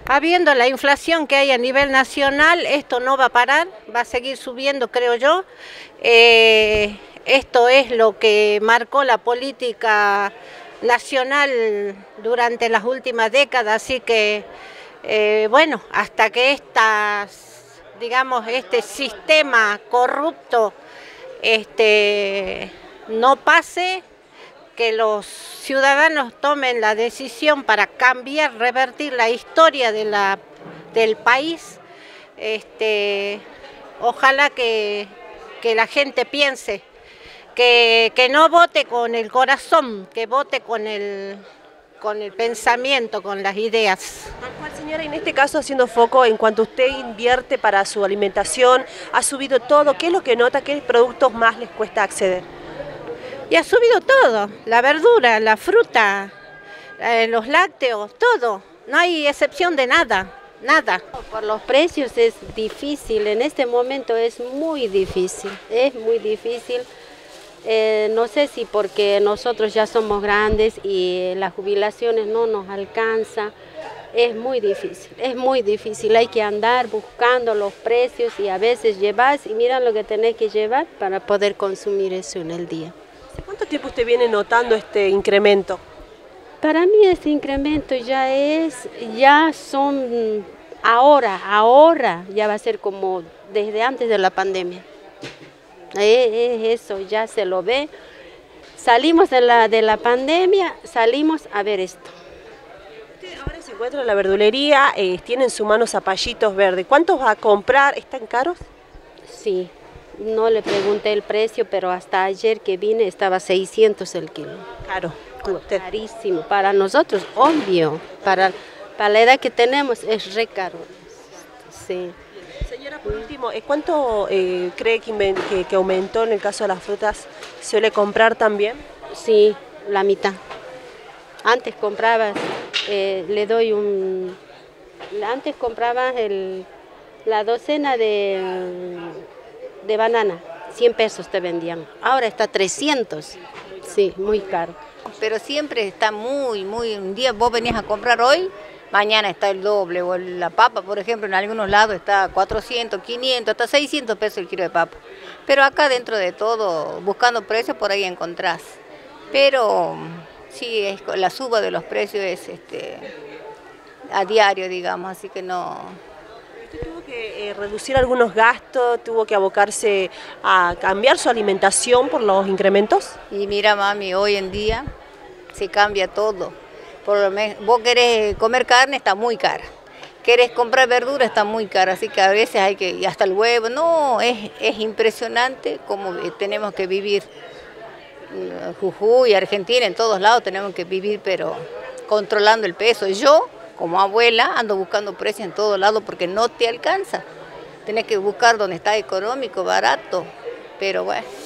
Habiendo la inflación que hay a nivel nacional, esto no va a parar, va a seguir subiendo, creo yo. Esto es lo que marcó la política nacional durante las últimas décadas, así que, bueno, hasta que este sistema corrupto no pase, que los ciudadanos tomen la decisión para cambiar, revertir la historia del país. Ojalá que la gente piense, que no vote con el corazón, que vote con el pensamiento, con las ideas. Tal cual, señora, en este caso haciendo foco en cuanto usted invierte para su alimentación, ha subido todo, ¿qué es lo que nota? ¿Qué productos más les cuesta acceder? Y ha subido todo, la verdura, la fruta, los lácteos, todo. No hay excepción de nada, nada. Por los precios es difícil, en este momento es muy difícil, no sé si porque nosotros ya somos grandes y las jubilaciones no nos alcanza, es muy difícil, hay que andar buscando los precios y a veces llevas y mira lo que tenés que llevar para poder consumir eso en el día. ¿Hace cuánto tiempo usted viene notando este incremento? Para mí este incremento ya son ahora ya va a ser como desde antes de la pandemia. Eso ya se lo ve. Salimos de la pandemia, salimos a ver esto. Usted ahora se encuentra en la verdulería, tiene en su mano zapallitos verdes. ¿Cuántos va a comprar? ¿Están caros? Sí. No le pregunté el precio, pero hasta ayer que vine estaba 600 el kilo. Caro. Carísimo. Para nosotros, obvio. Para la edad que tenemos es re caro. Sí. Señora, por último, ¿cuánto cree que aumentó en el caso de las frutas? ¿Suele comprar también? Sí, la mitad. Antes comprabas, antes comprabas la docena de banana, 100 pesos te vendían, ahora está 300, sí, muy caro. Pero siempre está un día vos venís a comprar hoy, mañana está el doble, o la papa, por ejemplo, en algunos lados está 400, 500, hasta 600 pesos el kilo de papa. Pero acá dentro de todo, buscando precios, por ahí encontrás. Pero sí, la suba de los precios es a diario, digamos, así que no... ¿Usted tuvo que reducir algunos gastos, tuvo que abocarse a cambiar su alimentación por los incrementos? Y mira, mami, hoy en día se cambia todo. Vos querés comer carne, está muy cara. Querés comprar verdura, está muy cara. Así que a veces y hasta el huevo, no, es impresionante cómo tenemos que vivir. Jujuy, Argentina, en todos lados tenemos que vivir, pero controlando el peso. Yo, como abuela, ando buscando precios en todos lados porque no te alcanza. Tenés que buscar donde está económico, barato, pero bueno.